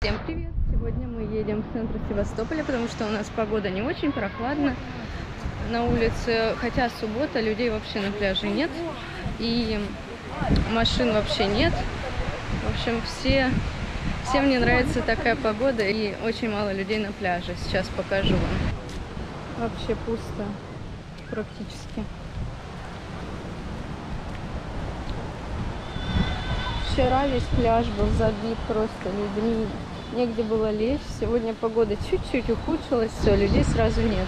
Всем привет! Сегодня мы едем в центр Севастополя, потому что у нас погода не очень, прохладно на улице, хотя суббота, людей вообще на пляже нет и машин вообще нет. В общем, всем не нравится такая погода и очень мало людей на пляже. Сейчас покажу вам. Вообще пусто практически. Вчера весь пляж был забит просто людьми, негде было лечь. Сегодня погода чуть-чуть ухудшилась, все, людей сразу нет.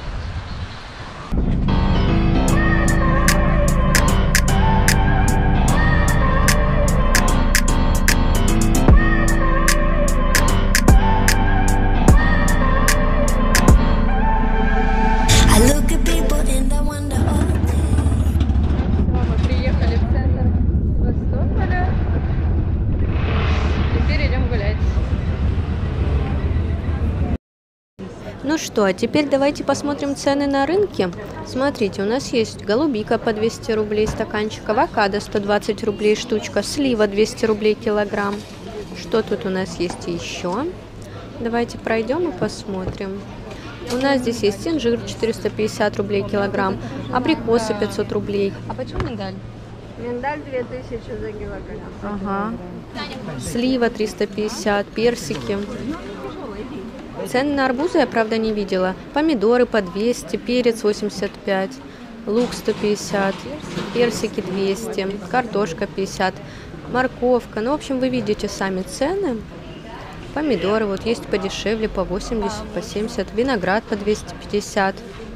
Ну что, а теперь давайте посмотрим цены на рынке. Смотрите, у нас есть голубика по 200 рублей стаканчик, авокадо 120 рублей штучка, слива 200 рублей килограмм. Что тут у нас есть еще? Давайте пройдем и посмотрим. У нас здесь есть инжир 450 рублей килограмм, абрикосы 500 рублей. А почем миндаль? Миндаль 2000 за килограмм. Ага. Слива 350, персики. Цены на арбузы я, правда, не видела. Помидоры по 200, перец 85, лук 150, персики 200, картошка 50, морковка. Ну, в общем, вы видите сами цены. Помидоры вот есть подешевле, по 80, по 70, виноград по 250.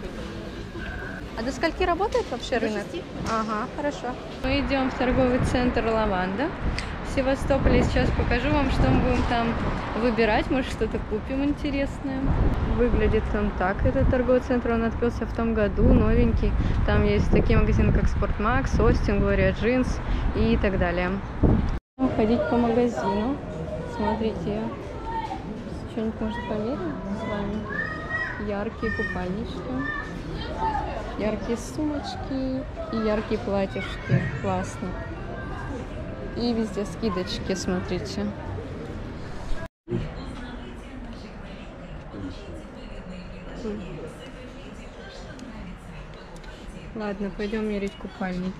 А до скольки работает вообще рынок? Ага, хорошо. Мы идем в торговый центр «Лаванда» в Севастополе. Сейчас покажу вам, что мы будем там выбирать. Может, что-то купим интересное. Выглядит он так, этот торговый центр. Он открылся в том году, новенький. Там есть такие магазины, как Спортмакс, Остин, Глория Джинс и так далее. Ходить по магазину. Смотрите, что-нибудь можно померить с вами. Яркие купальнички, яркие сумочки и яркие платьишки. Классно. И везде скидочки, смотрите. Ладно, пойдем мерить купальники.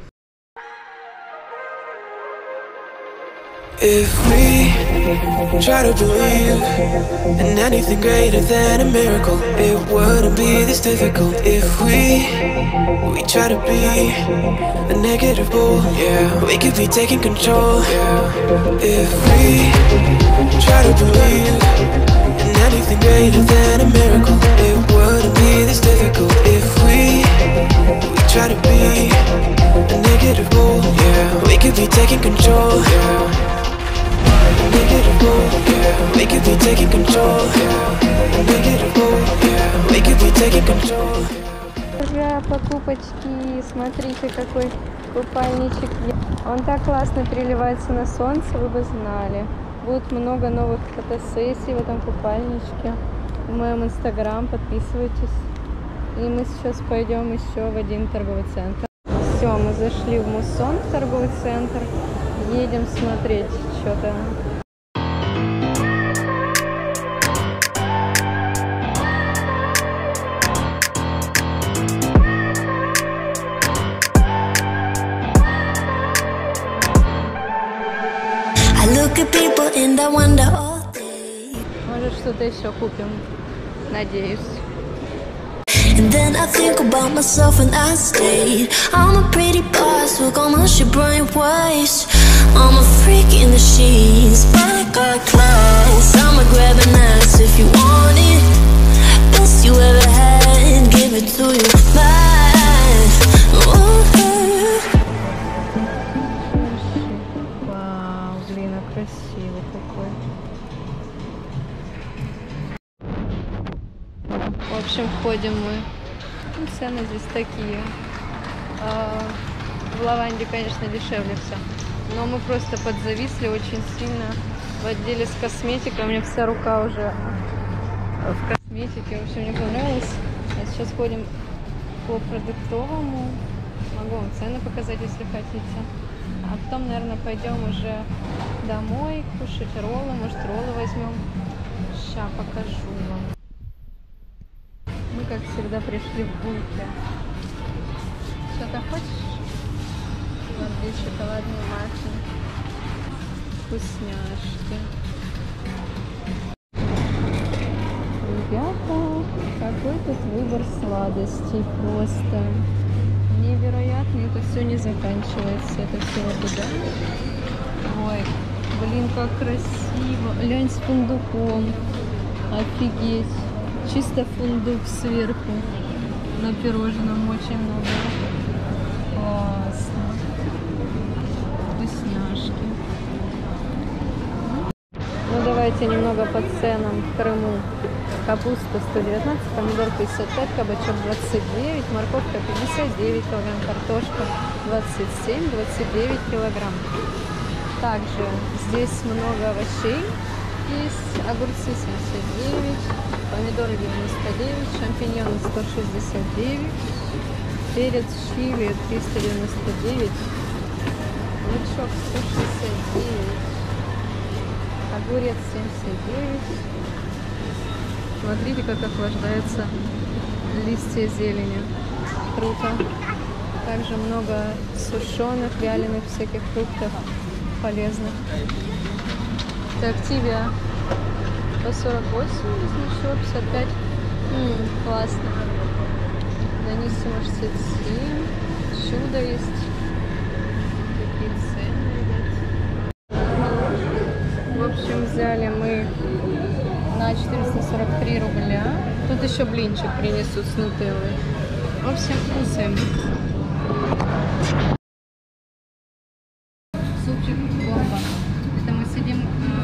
If we try to believe in anything greater than a miracle, it wouldn't be this difficult. If we try to be a negative bull, yeah, we could be taking control, yeah. If we try to believe in anything greater than a miracle, it wouldn't be this difficult. If we try to be a negative bull, yeah, we could be taking control, yeah. We could be taking control. We could be taking control. Уже покупочки, смотрите, какой купальничек. Он так классно переливается на солнце, вы бы знали. Будет много новых фотосессий в этом купальничке. В моем инстаграм, подписывайтесь. И мы сейчас пойдем еще в один торговый центр. Все, мы зашли в Муссон, в торговый центр. Едем смотреть что-то. Может, что-то еще купим, надеюсь. And then I think about myself and I stayed. I'm a pretty boss, look on my shit brain waste. I'm a freak in the sheets, but I got class. I'ma grab an ass if you want it. Best you ever had, give it to you back. Вау, блин, а красиво какой. В общем, входим мы. Ну, цены здесь такие. В Лаванде, конечно, дешевле все. Но мы просто подзависли очень сильно в отделе с косметикой. У меня вся рука уже в косметике. В общем, мне понравилось. А сейчас ходим по продуктовому. Могу вам цены показать, если хотите. А потом, наверное, пойдем уже домой кушать роллы. Может, роллы возьмем. Сейчас покажу вам. Мы, как всегда, пришли в булки. Что-то хочешь? Вот здесь шоколадные маффины. Вкусняшки. Ребята, какой тут выбор сладостей просто невероятный. Это все не заканчивается. Это все вот туда. Ой, блин, как красиво. Лянь с фундуком. Офигеть. Чисто фундук сверху. На пирожном очень много. Классно. Вкусняшки. Ну давайте немного по ценам в Крыму. Капуста 119, помидор 55, кабачок 29, морковка 59 килограмм, картошка 27, 29 килограмм. Также здесь много овощей. Есть огурцы 79, помидоры 99, шампиньоны 169, перец чили 399, лучок 169, огурец 79. Смотрите, как охлаждаются листья зелени. Круто. Также много сушеных, вяленых всяких фруктов полезных. Это активия по 48, значок 55. Классно. Даниссимо 67. Чудо есть. Такие цены, ребят. В общем, взяли мы на 443 рубля. Тут еще блинчик принесут с нутеллой. В общем, кусаем. Супчик бомба. Это мы сидим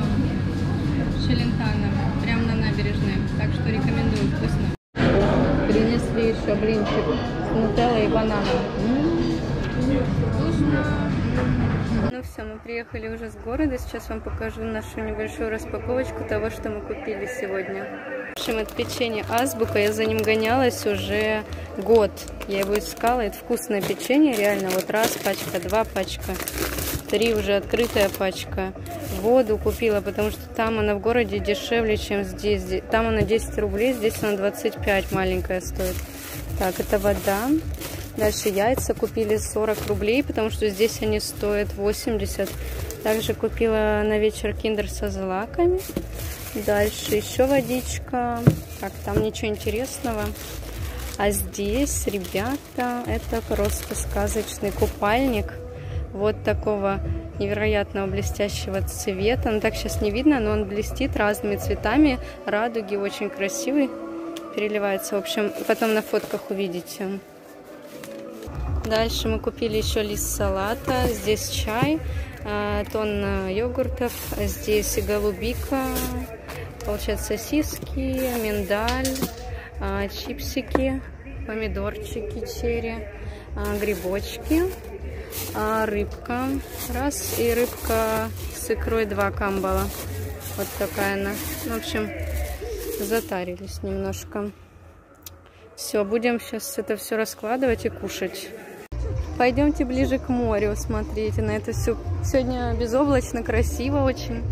в Челентано, прямо на набережной. Так что рекомендую, вкусно. Принесли еще блинчик с нутеллой и бананом. Вкусно. Ну все, мы приехали уже с города. Сейчас вам покажу нашу небольшую распаковочку того, что мы купили сегодня. В общем, это печенье Азбука. Я за ним гонялась уже год. Я его искала. Это вкусное печенье, реально. Вот раз пачка, два пачка, три уже открытая пачка. Воду купила, потому что там она в городе дешевле, чем здесь. Там она 10 рублей, здесь она 25 маленькая стоит. Так, это вода. Дальше яйца купили 40 рублей, потому что здесь они стоят 80. Также купила на вечер киндер со злаками. Дальше еще водичка. Так, там ничего интересного. А здесь, ребята, это просто сказочный купальник. Вот такого невероятного блестящего цвета. Ну, так сейчас не видно, но он блестит разными цветами. Радуги, очень красивый. Переливается. В общем, потом на фотках увидите. Дальше мы купили еще лист салата. Здесь чай, тонна йогуртов. Здесь голубика, получается сосиски, миндаль, чипсики, помидорчики черри, грибочки, рыбка. Раз, и рыбка с икрой 2 камбала. Вот такая она. В общем, затарились немножко. Все, будем сейчас это все раскладывать и кушать. Пойдемте ближе к морю, смотрите на это все. Сегодня безоблачно, красиво очень.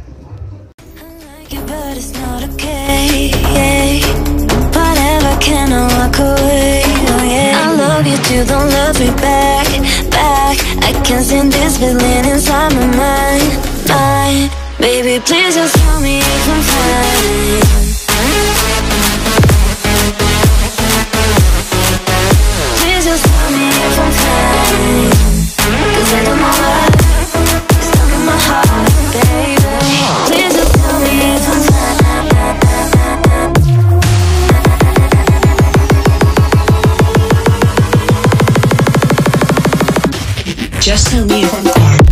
Just tell me if I'm